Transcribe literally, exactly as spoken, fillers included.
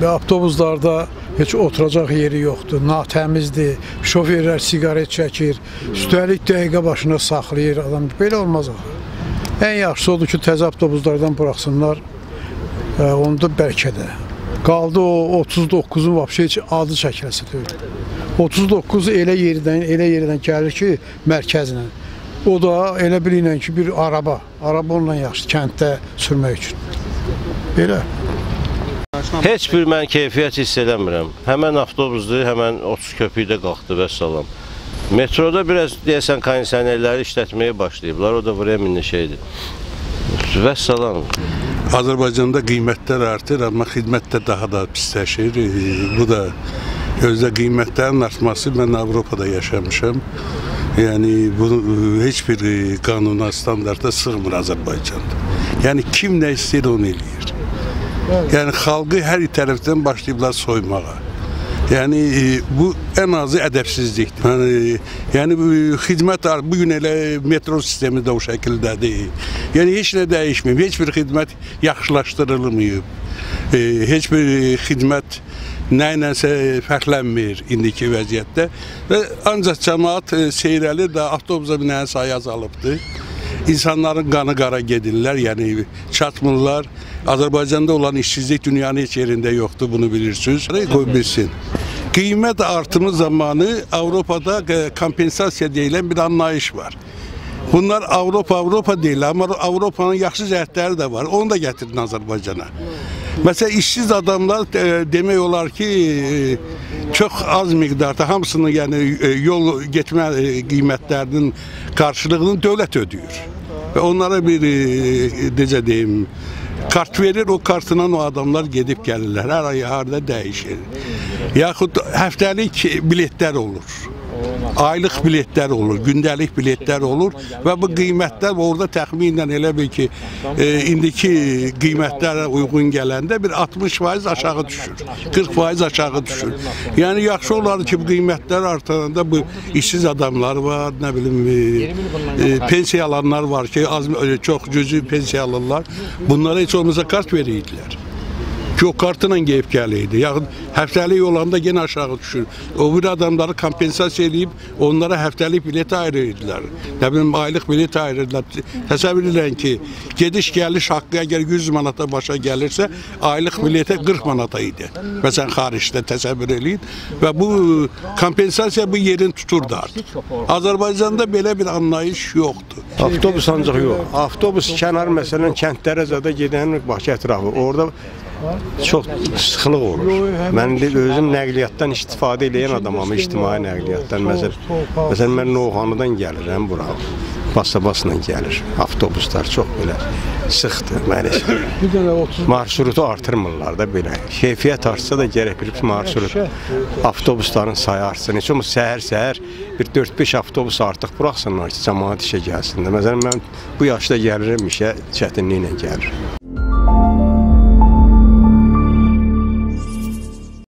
avtobuslarda heç oturacaq yeri yoxdur, natəmizdir, şoferlər siqaret çəkir, üstəlik dəqiqə başına saxlayır adam. Belə olmaz axı. Ən yaxşısı odur ki, təzə avtobuslardan buraxsınlar, e, onda bəlkə də. Qaldı o otuz doqquzun vəbşə heç adı çəkiləsi deyil. otuz doqquz elə yerdən, elə yerdən gəlir ki, mərkəzlə. O da elə bilin ki, bir araba, araba onunla yaxşı kənddə sürmək üçün. Belə. Heç bir mən keyfiyyət hiss eləmirəm. Həmən avtobusdur, həmən otuz köpükdə qalxdı və salam. Metroda biraz deyəsən kondisionerləri işlətməyə başlayıblar, o da buraya minli şeydir. Və salam. Azərbaycanda qiymətlər artır, amma xidmət də daha da pisləşir. Bu da özdə qiymətlərin artması, mən Avropada yaşamışam. Yəni, bu heç bir qanuna, standarda sığmır Azərbaycanda. Yəni, kim nə istəyir, onu eləyir. Yəni, xalqı hər tərəfdən başlayıblar soymağa. Yəni, bu ən azı ədəbsizlikdir. Yəni, yəni xidmət, bugün elə metro sistemi də o şəkildədir. Yəni, heç nə dəyişməyib, heç bir xidmət yaxşılaşdırılmayıb. Heç bir xidmət nə ilənsə fərqlənmir indiki vəziyyətdə. Və ancaq cəmaat seyrəli də avtobusa binənin sayı azalıbdır. İnsanların qanı qara gedirlər, yəni çatmırlar. Azərbaycanda olan işsizlik dünyanın heç yerində yoxdur, bunu bilirsiniz. Qoy bilsin. Qiymət artımı zamanı Avropada kompensasiya deyilən bir anlayış var. Bunlar Avropa, Avropa deyil, amma Avropanın yaxşı cəhətləri də var. Onu da gətirin Azərbaycana. Məsələn, işsiz adamlar demək olar ki, çox az miqdarda hamısını, yəni yol getmə qiymətlərinin qarşılığını dövlət ödəyir. Və onlara bir, necə deyim, kart verir, o kartla o adamlar gedib gəlirlər, hər ay harada dəyişir. Yaxud həftəlik biletlər olur, aylıq biletlər olur, gündəlik biletlər olur və bu qiymətlər orada təxminən elə bil ki, e, indiki qiymətlərə uyğun gələndə bir altmış faiz aşağı düşür, qırx faiz aşağı düşür. Yəni, yaxşı olar ki, bu qiymətlər artanda bu işsiz adamlar var, nə bilim, e, e, pensiya alanlar var ki, az, çox cüzi pensiya alırlar, bunlara heç olmasa kart verirdilər. Ki, o kartla gelip gəliydi. Yaxud həftəlik olanda gene aşağı düşür. O bir adamları kompensasiya edib, onlara həftəlik bilet ayırırdılar. Ne bileyim, aylıq bilet ayırırdılar. Təsəvvür edin ki, gediş gəliş haqqı əgər yüz manata başa gəlirsə, aylıq bilete qırx manata idi. Məsələn, xaricdə təsəvvür edin. Və bu kompensasiya bu yerin tuturdu artıq. Azərbaycanda belə bir anlayış yoxdur. Avtobus ancaq yox. Avtobus kənar məsələn kəndlərə zədə gedən Bakı ətrafı. Orada çox sıxlıq olur. Mən özüm nəqliyyatdan istifadə edən adamam, ictimai nəqliyyatdan. Məsələn, məsələn mən Novxanıdan gəlirəm bura. Basa-basla gəlir. Avtobuslar çox belə sıxdır maalesef. Marşrutu artırmırlar da belə. Keyfiyyət artsa da gərək bir marşrut, avtobusların sayı artsın. Heç olmaz səhər-səhər bir dörd beş avtobus artıq buraxsınlar ki, cəmaat işə gəlsin. Məsələn, mən bu yaşda gəlirəm işə, çətinliklə gəlir.